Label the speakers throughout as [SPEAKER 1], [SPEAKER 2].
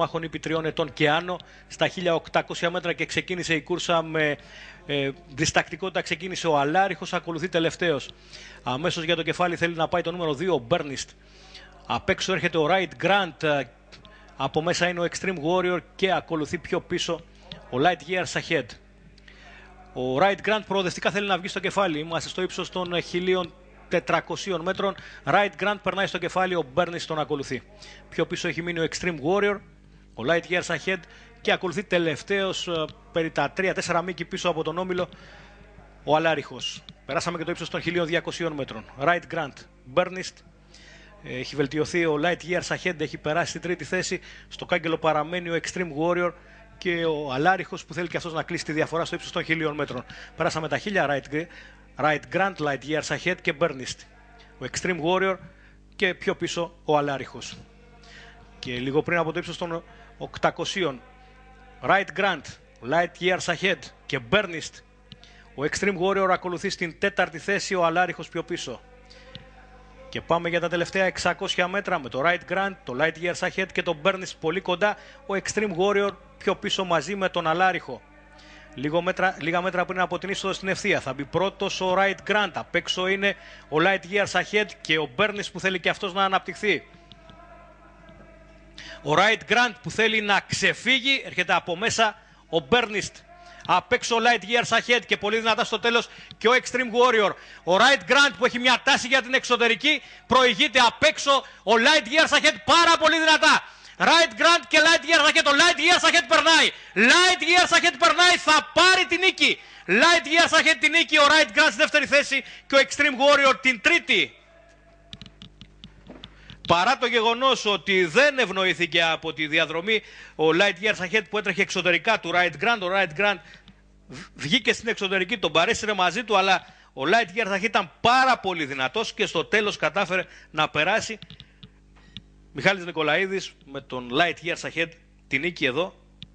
[SPEAKER 1] μάχων επί 3 ετών και άνω στα 1800 μέτρα και ξεκίνησε η κούρσα με διστακτικότητα. Ξεκίνησε ο Αλάριχος, ακολουθεί τελευταίος. Αμέσως για το κεφάλι θέλει να πάει το νούμερο 2 ο Μπέρνιστ. Απ' έξω έρχεται ο Right Grant, από μέσα είναι ο Extreme Warrior και ακολουθεί πιο πίσω ο Light Years Ahead. Ο Right Grant προοδευτικά θέλει να βγει στο κεφάλι. Είμαστε στο ύψος των 1400 μέτρων. Right Grant περνάει στο κεφάλι, ο Μπέρνιστ τον ακολουθεί. Πιο πίσω έχει μείνει ο Extreme Warrior, ο Light Years Ahead και ακολουθεί τελευταίος περί τα 3-4 μήκη πίσω από τον όμιλο ο Αλάριχος. Περάσαμε και το ύψος των 1200 μέτρων. Right Grant, Bernist, έχει βελτιωθεί ο Light Years Ahead, έχει περάσει στην τρίτη θέση. Στο κάγκελο παραμένει ο Extreme Warrior και ο Αλάριχος που θέλει και αυτός να κλείσει τη διαφορά στο ύψος των 1000 μέτρων. Περάσαμε τα 1000 Right Grant, Light Years Ahead και Bernist. Ο Extreme Warrior και πιο πίσω ο Αλάριχος. Και λίγο πριν από το ύψος των 800, Right Grant, Light Years Ahead και Bernist. Ο Extreme Warrior ακολουθεί στην τέταρτη θέση, ο Αλάριχος πιο πίσω. Και πάμε για τα τελευταία 600 μέτρα με το Right Grant, το Light Years Ahead και το Bernist πολύ κοντά. Ο Extreme Warrior πιο πίσω μαζί με τον Αλάριχο. Λίγα μέτρα πριν από την είσοδο στην ευθεία. Θα μπει πρώτος ο Right Grant. Απ' έξω είναι ο Light Years Ahead και ο Bernist που θέλει και αυτός να αναπτυχθεί. Ο Right Grant που θέλει να ξεφύγει, έρχεται από μέσα ο Bernist. Απ' έξω ο Light Years Ahead και πολύ δυνατά στο τέλος και ο Extreme Warrior. Ο Right Grant που έχει μια τάση για την εξωτερική προηγείται. Απ' έξω ο Light Years Ahead πάρα πολύ δυνατά. Right Grant και Light Years Ahead. Ο Light Years Ahead περνάει. Light Years Ahead περνάει. Θα πάρει την νίκη. Light Years Ahead την νίκη. Ο Right Grant στη δεύτερη θέση και ο Extreme Warrior την τρίτη. Παρά το γεγονός ότι δεν ευνοήθηκε από τη διαδρομή ο Light Years Ahead που έτρεχε εξωτερικά του Right Grant. Ο Right Grant βγήκε στην εξωτερική, τον παρέσυρε μαζί του, αλλά ο Light Years Ahead ήταν πάρα πολύ δυνατός και στο τέλος κατάφερε να περάσει. Μιχάλης Νικολαίδης με τον Light Years Ahead τη νίκη εδώ.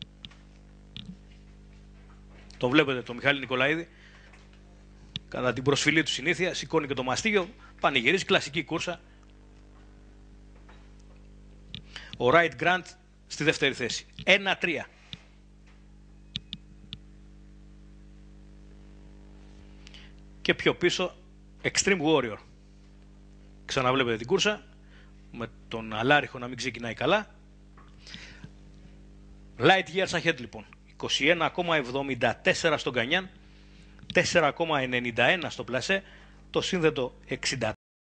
[SPEAKER 1] Τον βλέπετε τον Μιχάλη Νικολαίδη. Κατά την προσφυλή του συνήθεια σηκώνει και το μαστίγιο, πανηγυρίζει, κλασική κούρσα. Ο Right Grant στη δεύτερη θέση. 1-3. Και πιο πίσω Extreme Warrior. Ξαναβλέπετε την κούρσα. Με τον Αλάριχο να μην ξεκινάει καλά. Light Years Ahead λοιπόν. 21,74 στον Κανιάν. 4,91 στο πλασέ. Το σύνδετο